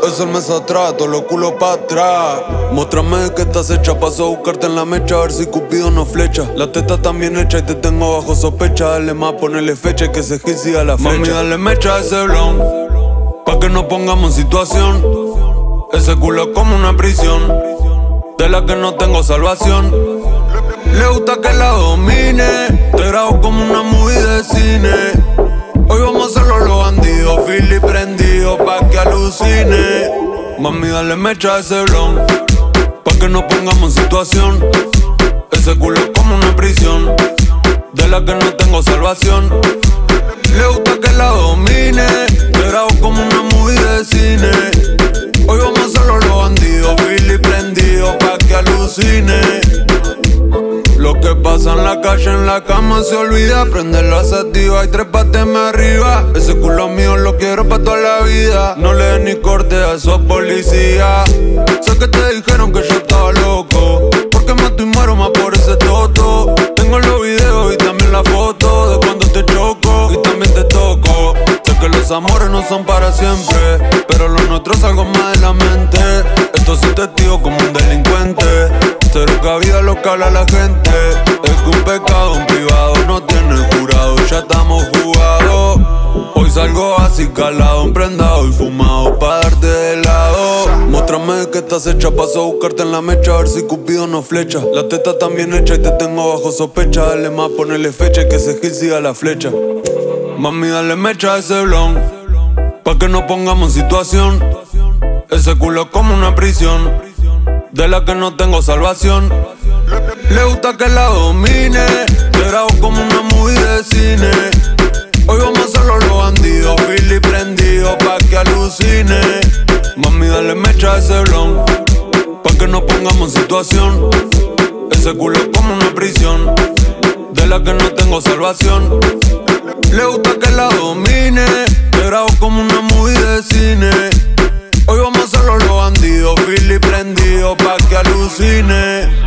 Es el mes atrás, todos los culos pa' atrás. Muéstrame que estás hecha, paso a buscarte en la mecha, a ver si Cupido no flecha. La teta también hecha y te tengo bajo sospecha. Dale más, ponele fecha y que se hit siga la flecha. Mami, dale mecha a ese blon, pa' que nos pongamos en situación. Ese culo es como una prisión, de la que no tengo salvación. Le gusta que la domine, te grabo como una movie de cine. Hoy vamos a hacerlo los bandidos, Philly prendido pa' que alucine. Mami, dale mecha a ese blon, pa' que nos pongamos en situación. Ese culo es como una prisión, de la que no tengo salvación. Le gusta que la domine, te grabo como una movie de cine. Hoy vamos a hacerlo los bandidos, Philly prendido pa' que alucine. Lo que pasa en la calle, en la cama se olvida. Prende la sativa y trépateme arriba. Ese culo mío lo quiero pa' toda la vida. No le den ni corte a esos policías. Sé que te dijeron que yo estaba loco, porque mato y muero más por ese toto. Tengo los videos y también la foto de cuando te choco y también te toco. Sé que los amores no son para siempre, pero lo nuestro es algo más de la mente. Esto sí testigo como un delincuente. Cero cabida lo que habla la gente. Es que un pecado en privado no tiene jurado. Ya estamos jugados. Hoy salgo así calado, emprendado y fumado pa' darte de lado. Muéstrame que estás hecha, paso a buscarte en la mecha, a ver si Cupido no flecha. La teta también hecha y te tengo bajo sospecha. Dale más, ponele fecha y que ese hit siga la flecha. Mami, dale mecha a ese blon, pa' que nos pongamos en situación. Ese culo es como una prisión, de la que no tengo salvación. Le gusta que la domine, te grabo como una movie de cine. Hoy vamos a hacerlo los bandidos, Philly prendido pa' que alucine. Mami, dale mecha a ese blon, pa' que nos pongamos en situación. Ese culo es como una prisión, de la que no tengo salvación. Le gusta que la domine, te grabo como una movie de cine. Hoy vamos a hacerlo los bandidos, Philly prendido pa' que alucine.